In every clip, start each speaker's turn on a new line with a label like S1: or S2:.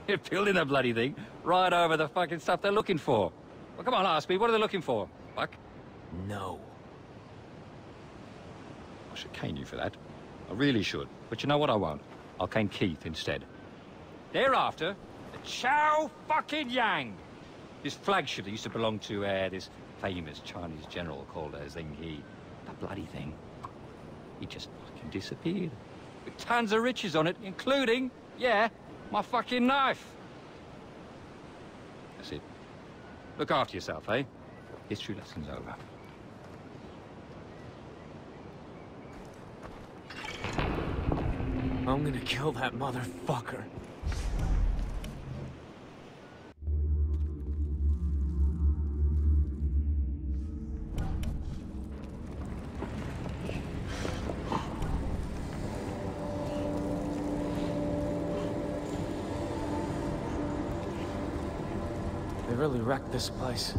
S1: They're building the bloody thing right over the fucking stuff they're looking for. Well, come on, ask me. What are they looking for? Fuck.
S2: No.
S1: I should cane you for that. I really should. But you know what I won't? I'll cane Keith instead. Thereafter, the Chow fucking Yang. This flagship that used to belong to this famous Chinese general called Zheng He. That bloody thing. He just fucking disappeared. With tons of riches on it, including, yeah, my fucking knife. That's it. Look after yourself, eh? History lesson's over.
S2: I'm gonna kill that motherfucker. They really wrecked this place.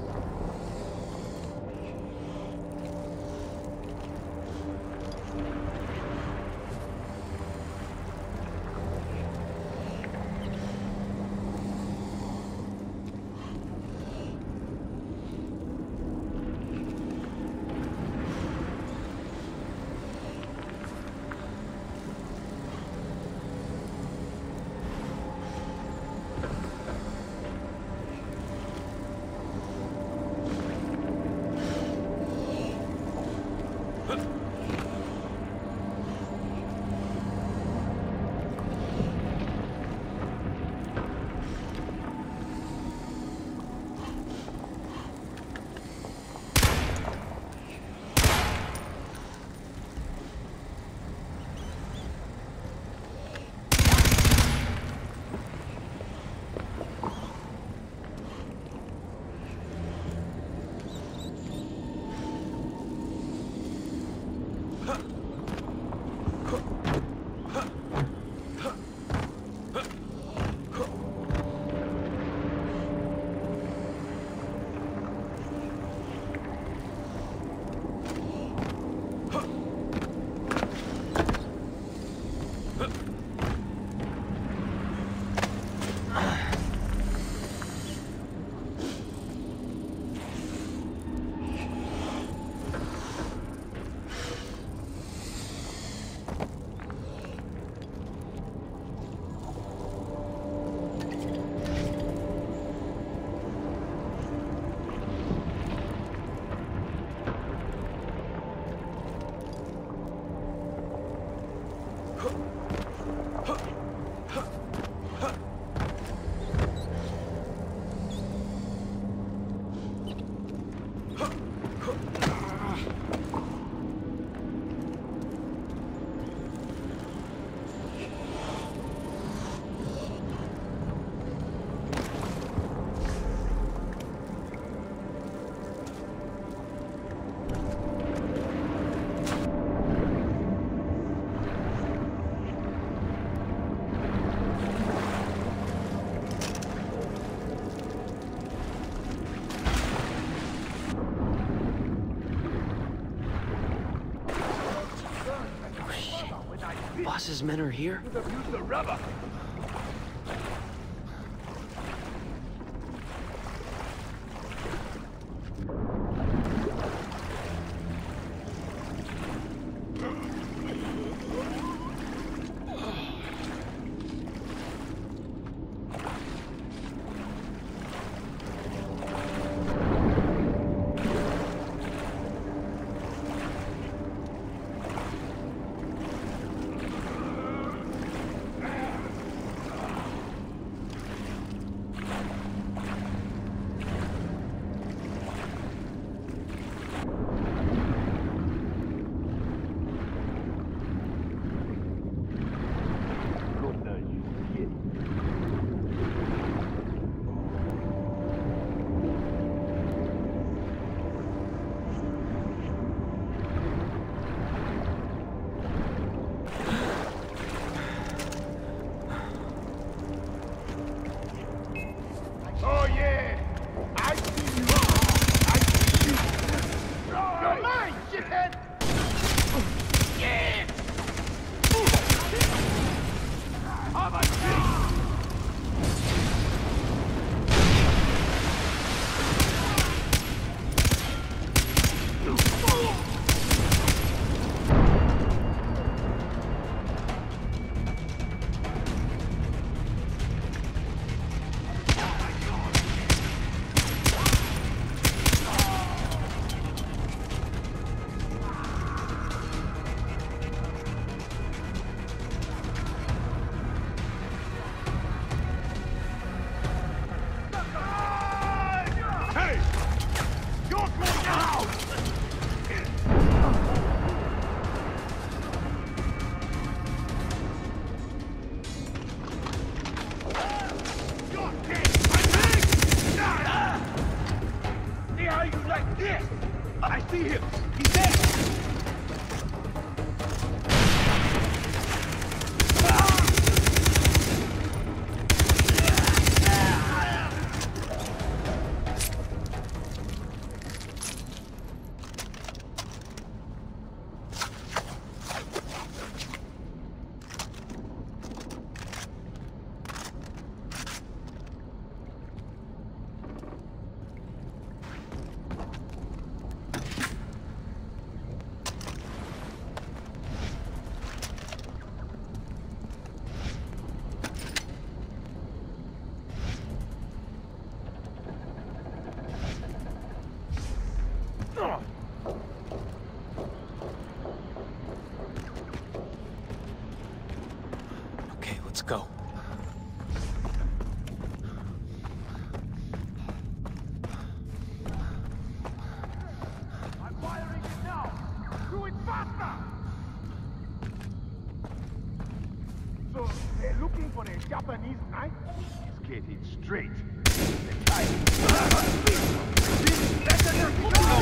S2: Boss's men are here?
S3: Use the rubber. See him! He's dead!
S2: Okay, let's go.
S3: I'm firing it now! Do it faster! So, they're looking for a Japanese knife? Let's get it straight. The knife. Better than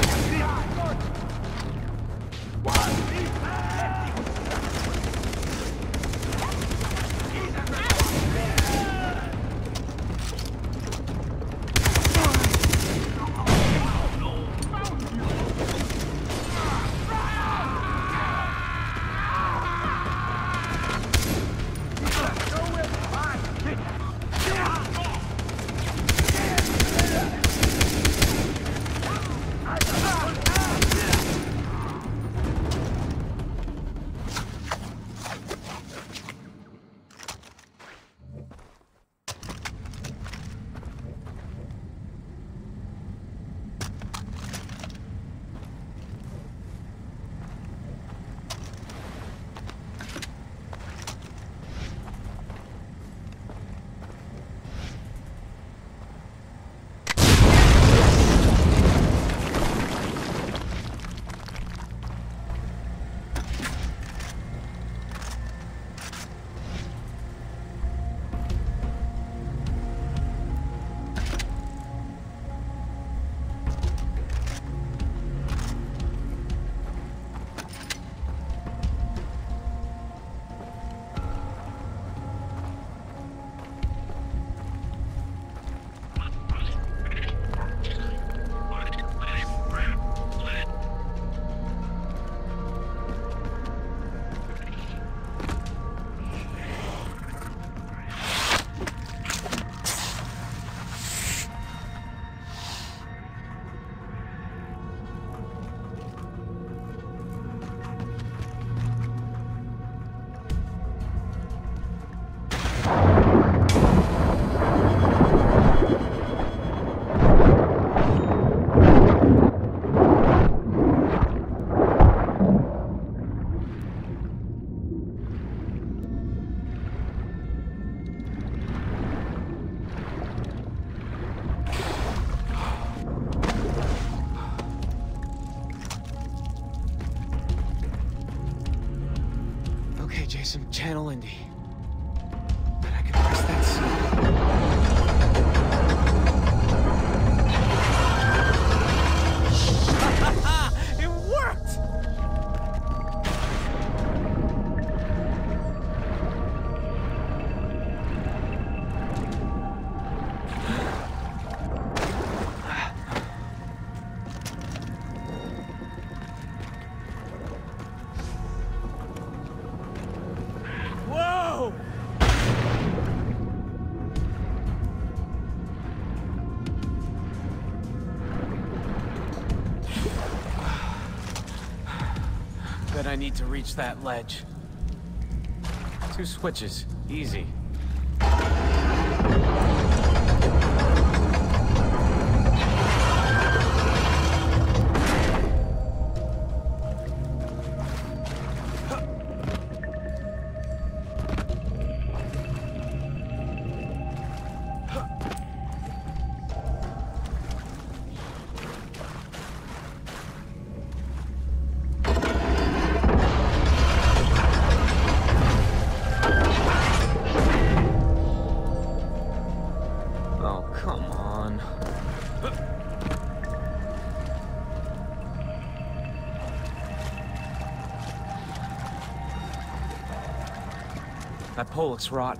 S2: Jason, channel Indy. But I can press that C. It worked! Whoa! Bet I need to reach that ledge. 2 switches. Easy. That pole looks rotten.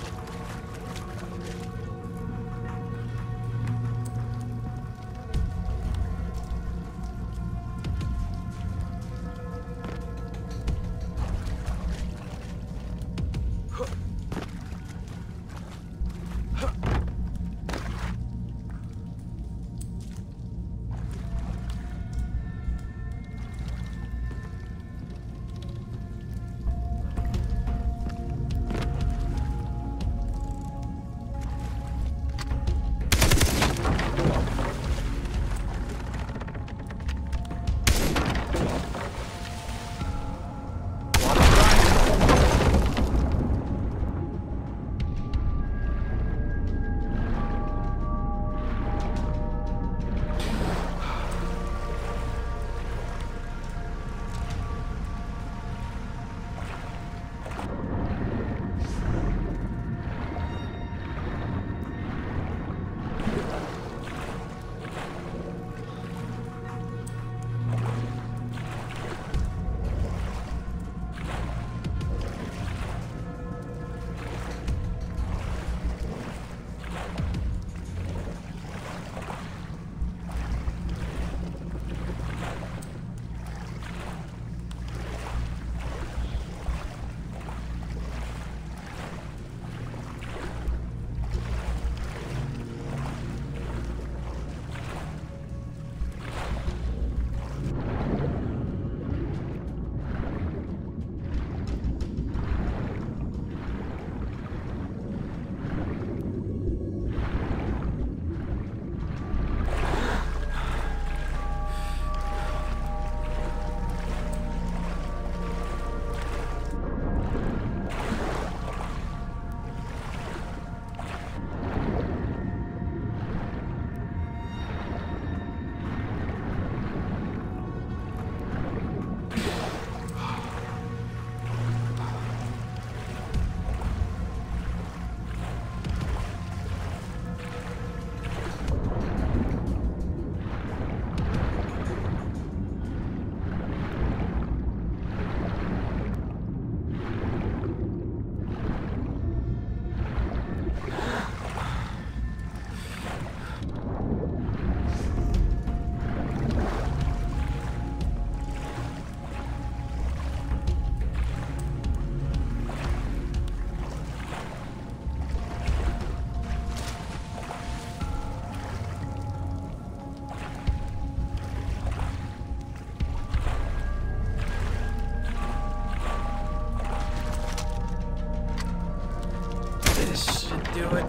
S2: Do it.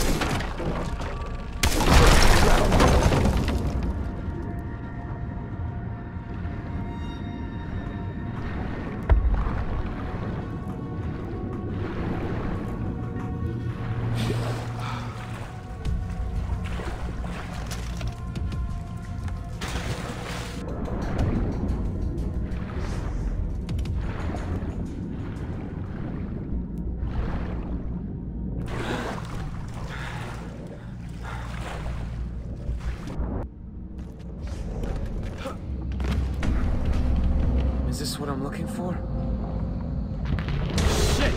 S2: Is this what I'm looking for? Shit!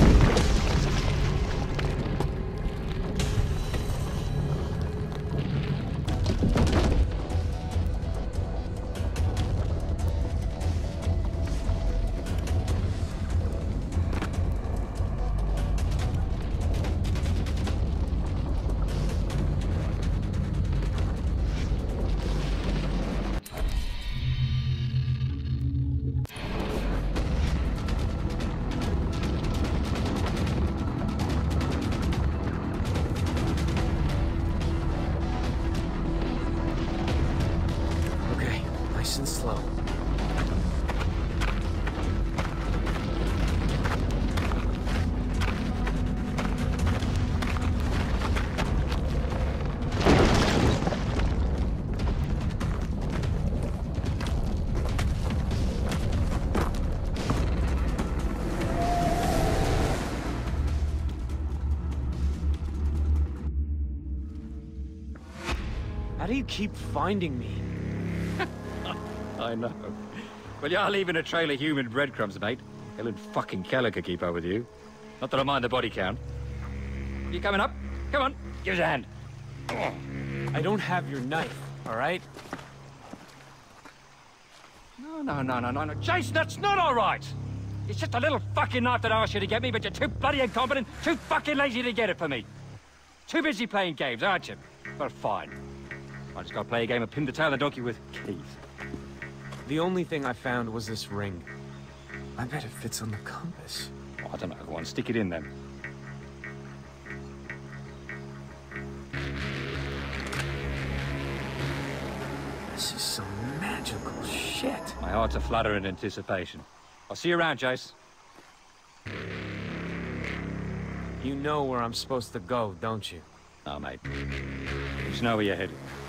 S2: Nice and slow. How do you keep finding me?
S1: I know. Well, you're leaving a trail of human breadcrumbs, mate. Helen fucking Keller could keep up with you. Not that I mind the body count. You coming up? Come on, give us a hand. Oh.
S2: I don't have your knife, all right?
S1: No. Jason, that's not all right! It's just a little fucking knife that I asked you to get me, but you're too bloody incompetent, too fucking lazy to get it for me. Too busy playing games, aren't you? Well, fine. I just gotta play a game of pin the tail of the donkey with Keith.
S2: The only thing I found was this ring. I bet it fits on the compass.
S1: Oh, I don't know, go on, stick it in then.
S2: This is some magical shit.
S1: My heart's a flutter in anticipation. I'll see you around, Jace.
S2: You know where I'm supposed to go, don't you?
S1: No, mate. You just know where you're headed.